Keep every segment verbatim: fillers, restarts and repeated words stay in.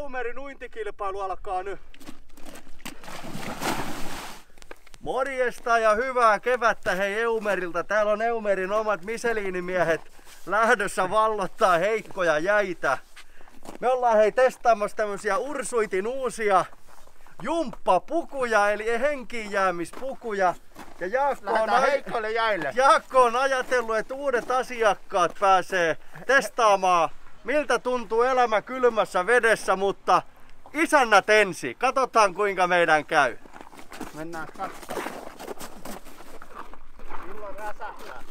Eumerin uintikilpailu alkaa nyt. Morjesta ja hyvää kevättä hei Eumerilta. Täällä on Eumerin omat Michelin-miehet lähdössä vallottaa heikkoja jäitä. Me ollaan hei testaamassa tämmösiä Ursuitin uusia jumppapukuja eli henkiinjäämispukuja. Ja Jaakko on, aj- Jaakko on ajatellut, että uudet asiakkaat pääsee testaamaan, miltä tuntuu elämä kylmässä vedessä, mutta isännät ensin. Katsotaan kuinka meidän käy. Mennään katsomaan. Milloin räsähtää?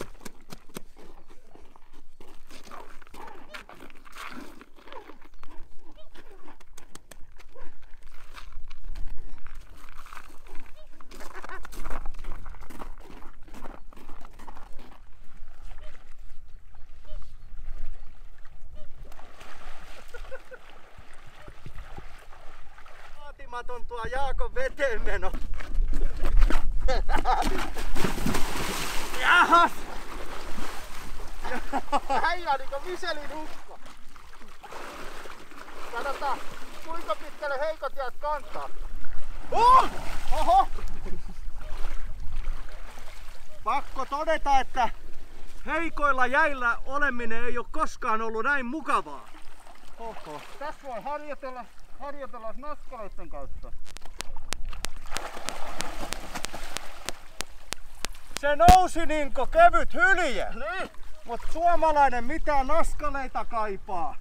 Vaatimaton tuo Jaakon veteen meno. Jahas! Äijä niinku Michelin ukko. Katsotaan, kuinka pitkälle heikot jäät kantaa. Oh! Oho! Pakko todeta, että heikoilla jäillä oleminen ei ole koskaan ollut näin mukavaa. Oho. Tässä voi harjoitella, harjoitella naskaleiden kautta. Se nousi niinko kevyt hylje, Niin. mut suomalainen mitään naskaleita kaipaa.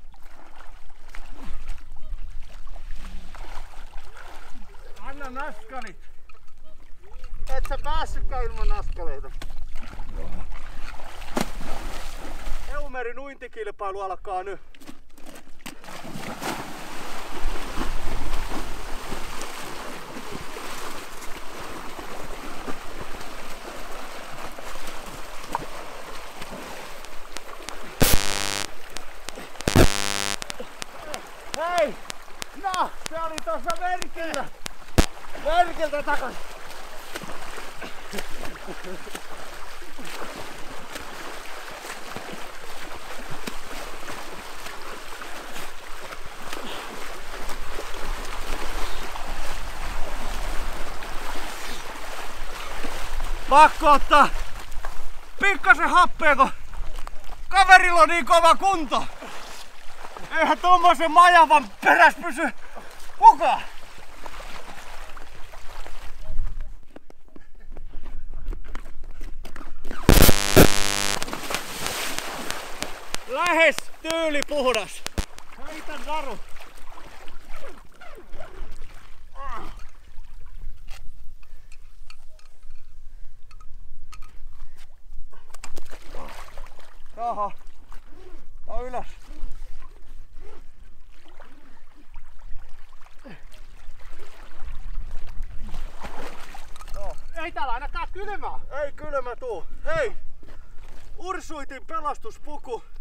Anna naskalit. Et sä päässytkään ilman naskaleita. Eumerin uintikilpailu alkaa nyt. Hei! No, Se oli tossa merkillä! Merkiltä takas! Pakko ottaa pikkasen happea, kun kaverilla on niin kova kunto. Eihän tommosen majavan peräs pysy kukaan. Lähes tyylipuhdas. Heitän naru. Jaha. No ylös. no. Ei täällä ainakaan kylmää. Ei kylmä tuu. Hei! Ursuitin pelastuspuku.